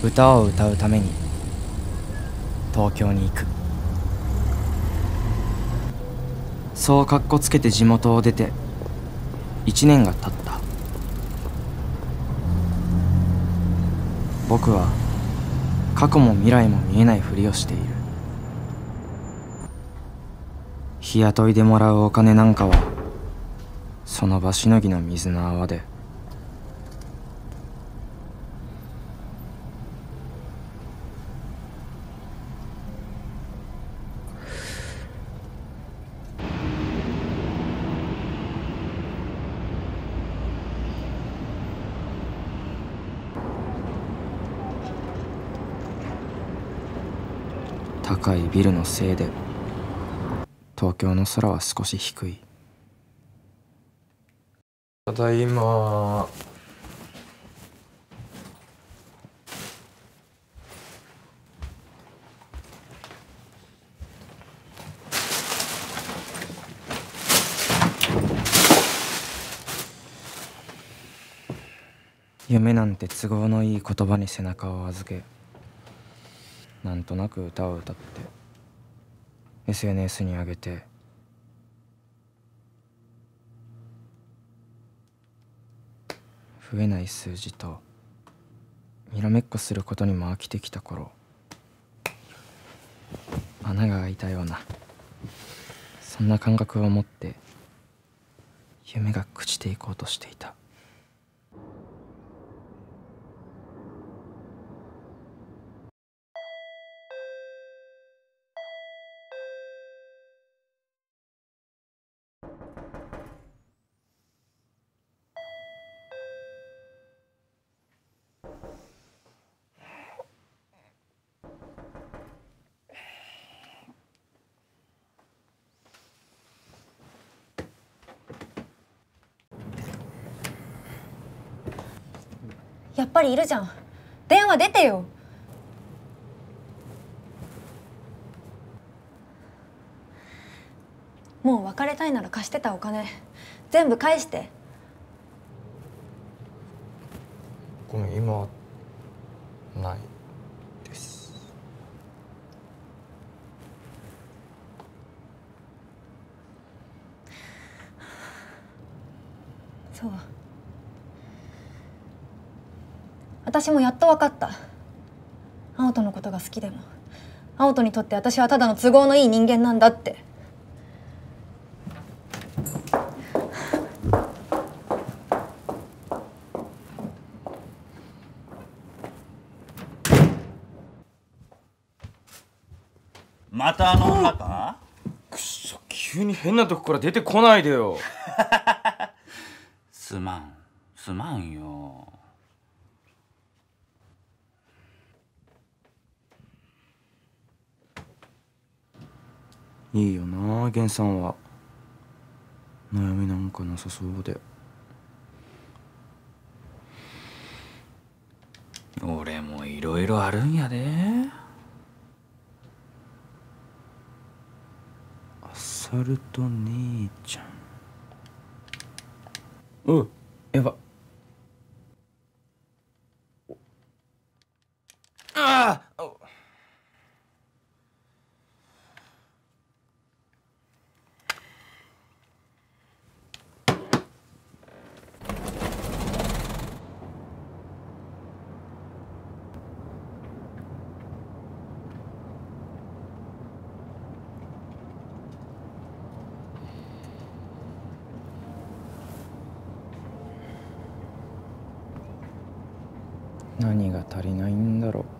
歌を歌うために東京に行く。そうかっこつけて地元を出て1年が経った。僕は過去も未来も見えないふりをしている。日雇いでもらうお金なんかはその場しのぎの水の泡で。高いビルのせいで東京の空は少し低い。ただいま。夢なんて都合のいい言葉に背中を預け、なんとなく歌を歌って SNS に上げて、増えない数字とにらめっこすることにも飽きてきた頃、穴が開いたような、そんな感覚を持って夢が朽ちていこうとしていた。 やっぱりいるじゃん。電話出てよ。もう別れたいなら貸してたお金全部返して。 ごめん、今はないです。 そう。私もやっと分かった。青人のことが好きでも青人にとって私はただの都合のいい人間なんだって。 またあの女か？ くっそ、急に変なとこから出てこないでよ。 すまんよ。 いいよな、源さんは。悩みなんかなさそうで。 俺もいろいろあるんやで。 アサルト姉ちゃん。おう、やば。ああ。何が足りないんだろう。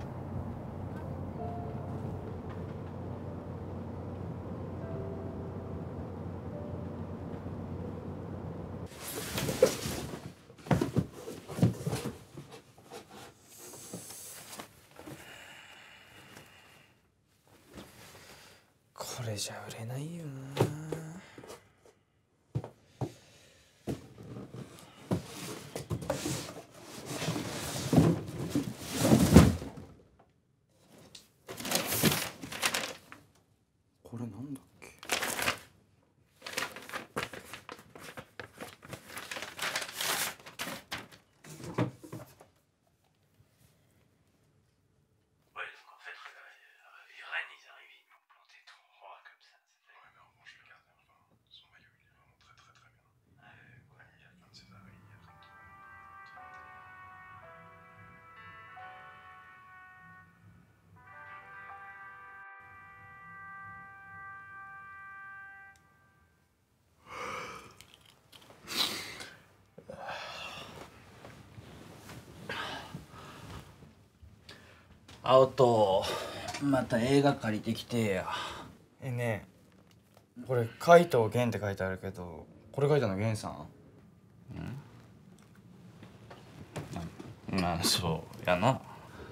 これじゃ売れないよな。これなんだっけ。 青とまた映画借りてきてや。 ねえ、これ海藤源って書いてあるけど、これ書いたの源さん？ まあそうやな。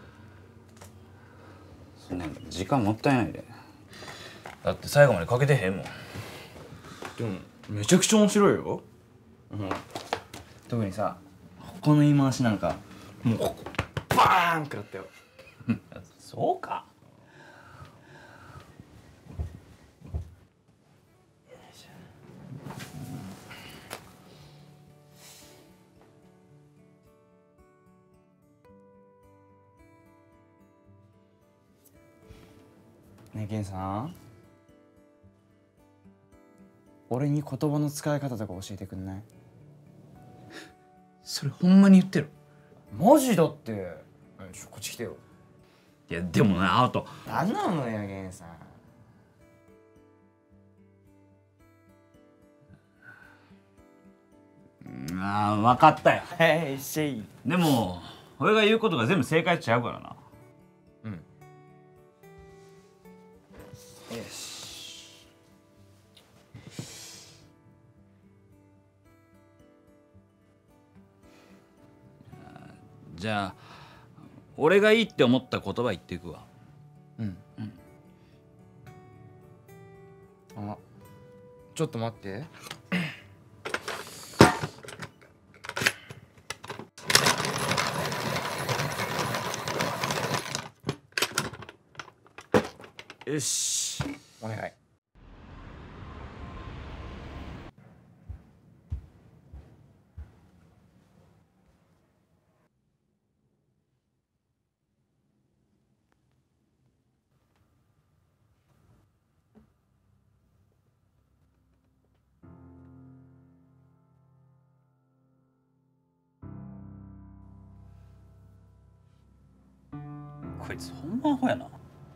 そんな時間もったいないで。だって最後までかけてへんもん。 でもめちゃくちゃ面白いよ。特にさ、この言い回しなんかもうバーン食らったよ。 そうか。 ねえ源さん、俺に言葉の使い方とか教えてくんない？ それほんまに言ってる？ マジだって。こっち来てよ。 いやでもな、青と。 何なのよ源さん。 ああ、分かったよ。 はいシェイ。 でも俺が言うことが全部正解ちゃうからな。 うん。よし。 じゃあ俺がいいって思った言葉言っていくわ。 あ、ちょっと待って。よし、お願い。 こいつほんまアホやな。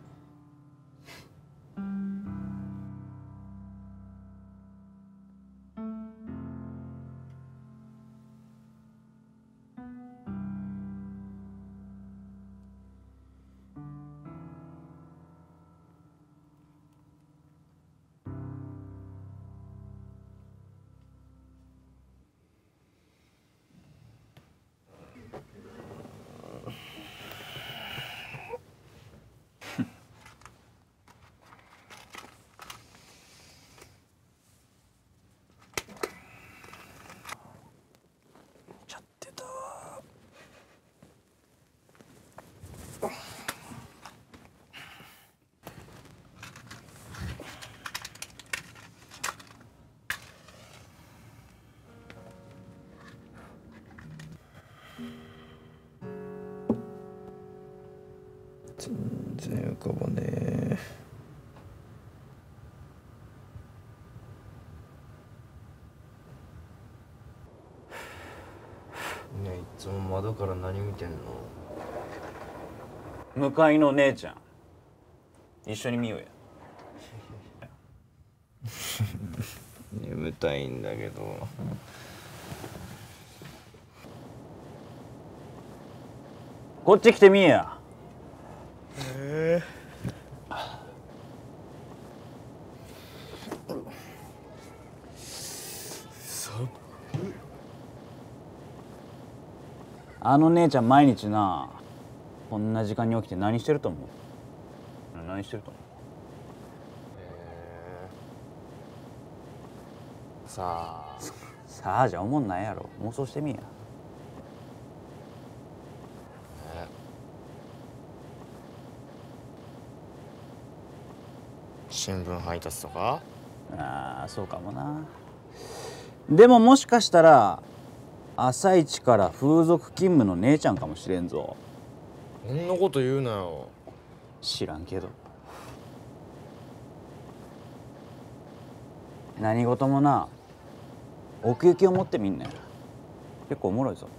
全然浮かばねえ。ねえ、いつも窓から何見てんの？ 向かいの姉ちゃん一緒に見ようや。 眠たいんだけど。 こっち来てみえや。あの姉ちゃん毎日な、こんな時間に起きて何してると思う？何してると思う？ さあ。 さあじゃおもんないやろ。妄想してみや。 新聞配達とか？ ああ、そうかもな。でももしかしたら朝一から風俗勤務の姉ちゃんかもしれんぞ。 そんなこと言うなよ。 知らんけど。何事もな、奥行きを持ってみんなよ。結構おもろいぞ。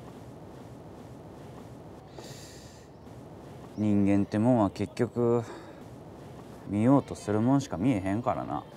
人間ってもんは結局見ようとするもんしか見えへんからな。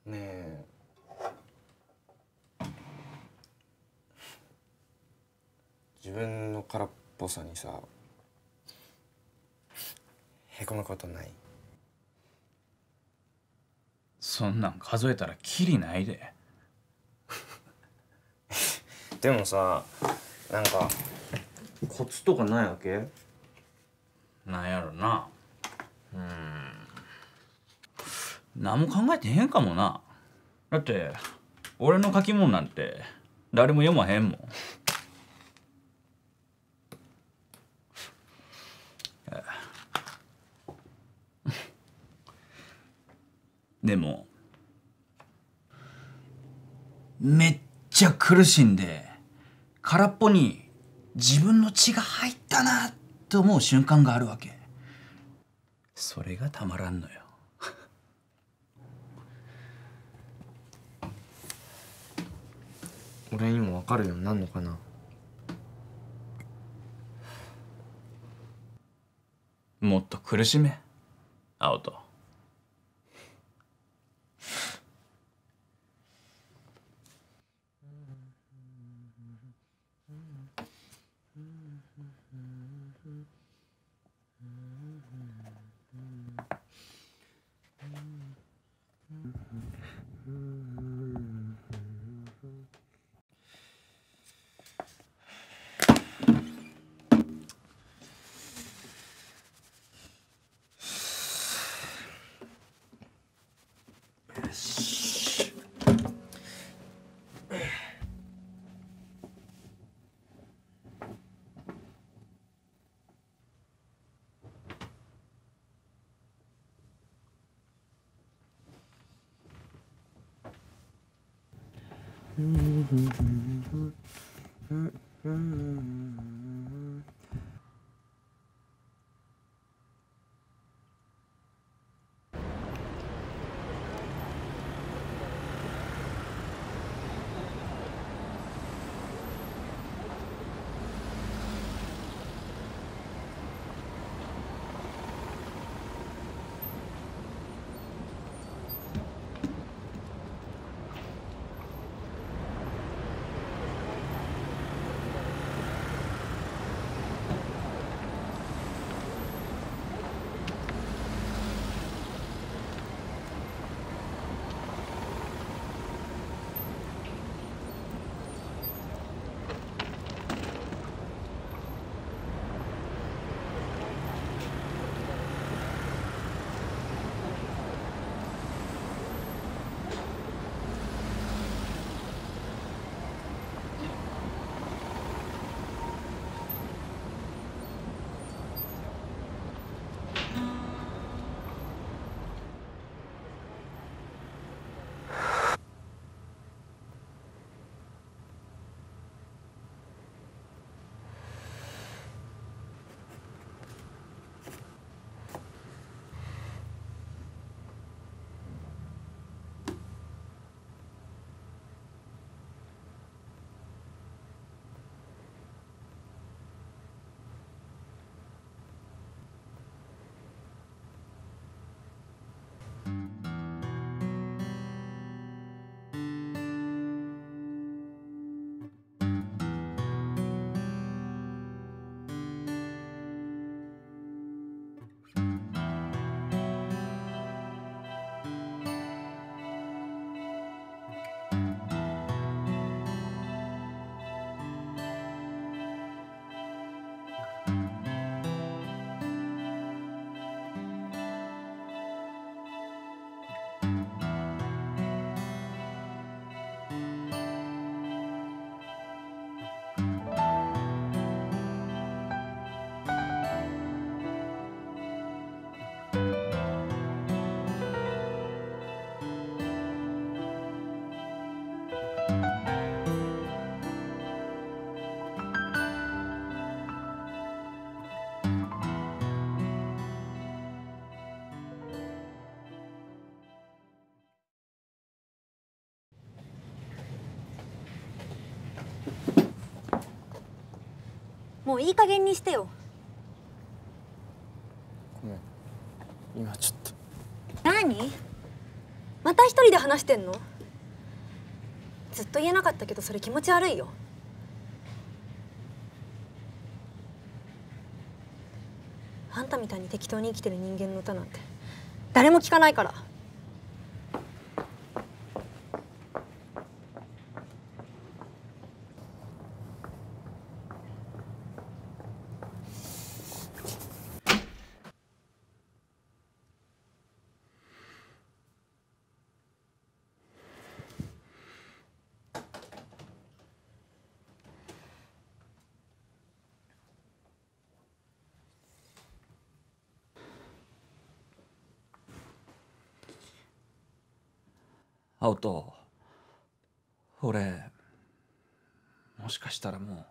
ねえ、自分の空っぽさにさへこむことない？ そんなん数えたらキリないで。 でもさ、なんかコツとかないわけ？ なんやろな。何も考えてへんかもな。だって俺の書き物なんて誰も読まへんもん。でもめっちゃ苦しんで空っぽに自分の血が入ったなって思う瞬間があるわけ。それがたまらんのよ。 俺にも分かるようになんのかな？ もっと苦しめ、青と。 もういい加減にしてよ。 ごめん、今ちょっと。 何？ また一人で話してんの？ずっと言えなかったけどそれ気持ち悪いよ。あんたみたいに適当に生きてる人間の歌なんて誰も聞かないから。 青と俺もしかしたらも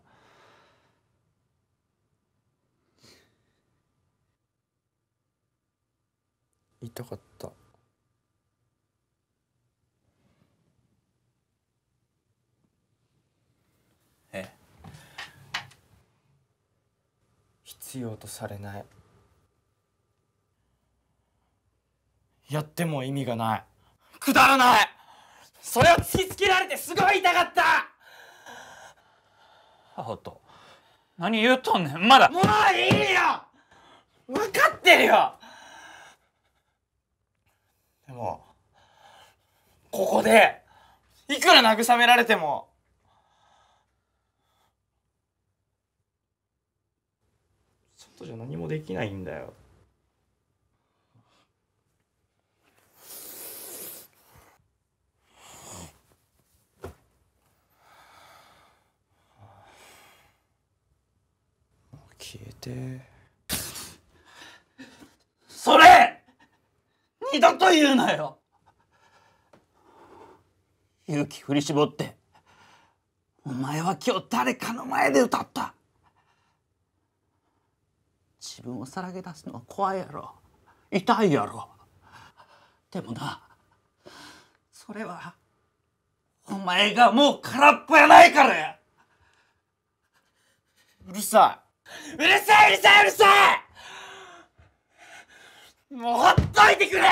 言いたかった。必要とされない。やっても意味がない。くだらない。それを突きつけられてすごい痛かった。 青と何言うとんねん。まだもういいよ。分かってるよ。でもここでいくら慰められても外じゃ何もできないんだよ。消えて。 それ二度と言うなよ。勇気振り絞ってお前は今日誰かの前で歌った。自分をさらけ出すのは怖いやろ、痛いやろ。でもな、それはお前がもう空っぽやないからや。 うるさい。うるさい。うるさい。うるさい。もうほっといてくれよ。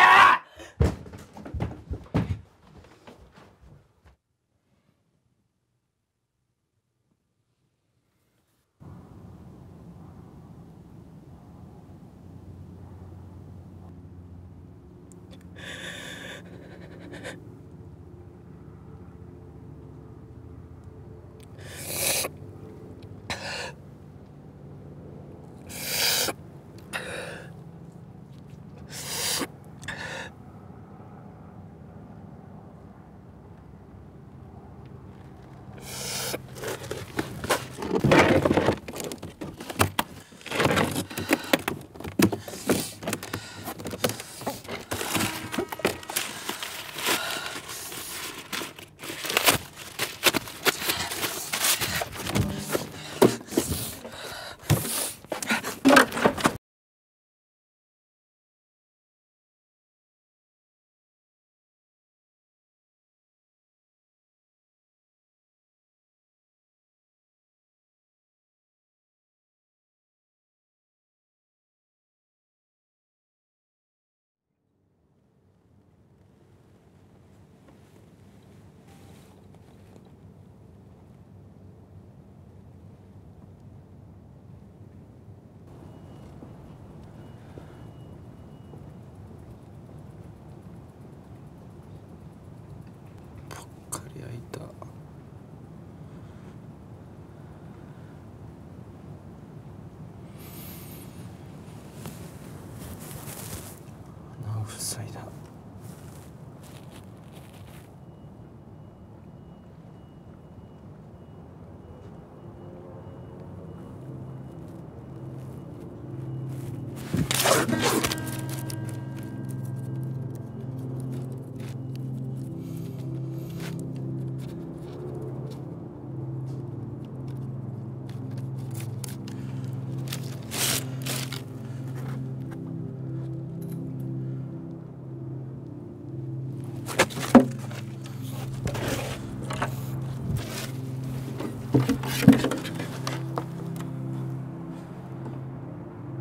塞いだ。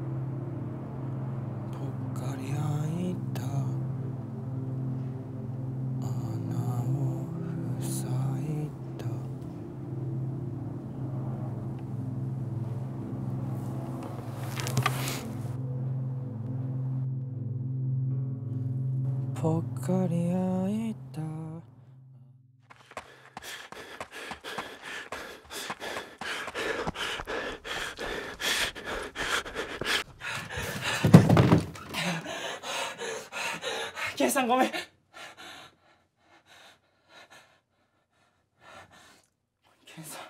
ぽっかり開いたぽっかり開いた。ケイさんごめん。ケイさん。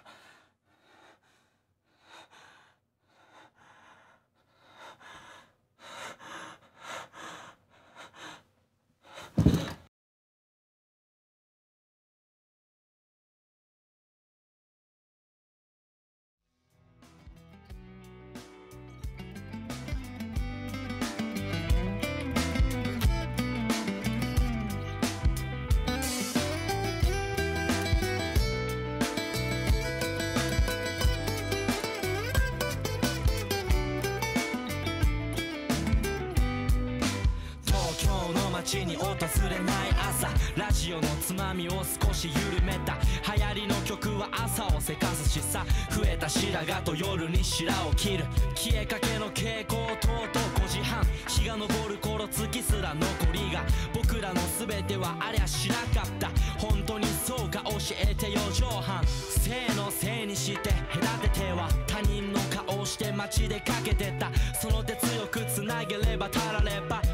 街に訪れない朝、ラジオのつまみを少し緩めた。流行りの曲は朝をせかすしさ、増えた白髪と夜に白を切る。消えかけの蛍光灯と5時半、日が昇る頃月すら残りが。僕らの全てはありゃしなかった。本当にそうか教えてよ上半。性のせいにして隔てては他人の顔して街でかけてた。その手強くつなげればたられば